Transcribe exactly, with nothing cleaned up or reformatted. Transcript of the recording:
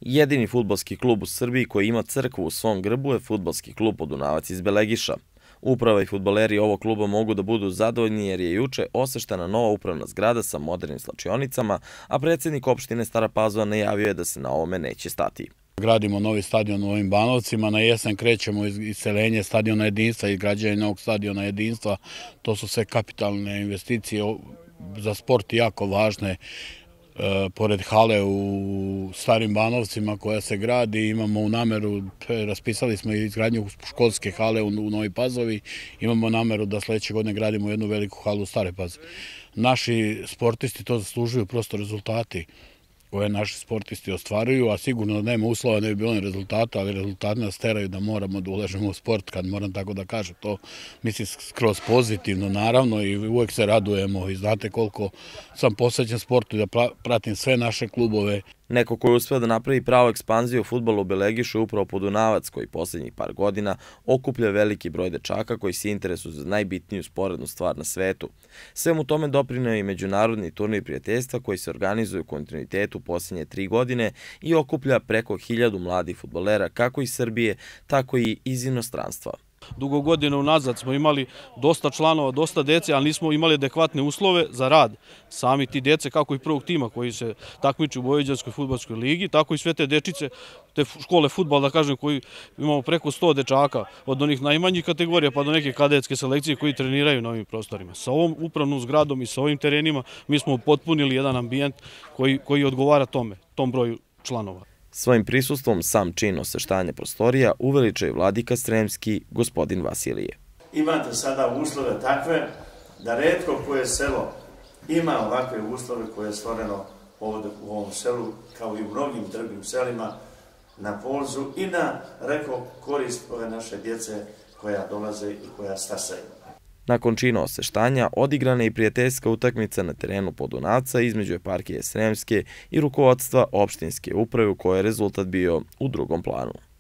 Jedini fudbalski klub u Srbiji koji ima crkvu u svom grbu je fudbalski klub Podunavac iz Belegiša. Uprava i fudbaleri ovog kluba mogu da budu zadovoljni jer je juče osveštena nova upravna zgrada sa modernim slačionicama, a predsjednik opštine Stara Pazova najavio je da se na ovome neće stati. Gradimo novi stadion u ovim Banovcima, na jesen krećemo iseljenje stadiona Jedinstva i građenje novog stadiona Jedinstva. To su sve kapitalne investicije za sport jako važne. Pored hale u Starim Banovcima koja se gradi, imamo u nameru, raspisali smo izgradnju školske hale u Novoj Pazovi, imamo nameru da sledeće godine gradimo jednu veliku halu u Stare Pazovi. Naši sportisti to zaslužuju, prosto rezultati koje naši sportisti ostvaruju, a sigurno da nema uslova, ne bi bilo ni rezultata, ali rezultati nas teraju da moramo da ulažemo u sport, kad moram tako da kažem. To mislim skroz pozitivno, naravno, i uvek se radujemo i znate koliko sam posvećen sportu i da pratim sve naše klubove. Neko ko je uspeo da napravi pravu ekspanziju u fudbalu u Belegišu je upravo Podunavac, koji poslednjih par godina okuplja veliki broj dečaka koji se interesuju za najbitniju sporednu stvar na svetu. Svemu tome doprineo i međunarodni turnir prijateljstva koji se organizuje u kontinuitetu poslednje tri godine i okuplja preko hiljadu mladih fudbalera kako iz Srbije, tako i iz inostranstva. Dugo godina unazad smo imali dosta članova, dosta dece, ali nismo imali adekvatne uslove za rad. Sami ti dece, kako i prvog tima koji se takmiči u Vojvođanskoj fudbalskoj ligi, tako i sve te dečice, te škole fudbala, da kažem, koji imamo preko sto dečaka, od onih najmanjih kategorija pa do neke kadetske selekcije koji treniraju na ovim prostorima. Sa ovom upravnom zgradom i sa ovim terenima mi smo potpunili jedan ambijent koji, koji odgovara tome, tom broju članova. Svojim prisustvom sam čin osveštanja prostorija uveliča i vladika Sremski, gospodin Vasilije. Imate sada uslove takve da retko koje selo ima ovakve uslove koje je stvoreno ovdje u ovom selu, kao i u mnogim drugim selima, na polzu i na, reko, korist ove naše djece koja dolaze i koja stasaju. Nakon čina osveštanja odigrana je i prijateljska utakmica na terenu Podunavca između eparhije Sremske i rukovodstva opštinske uprave u kojoj je rezultat bio u drugom planu.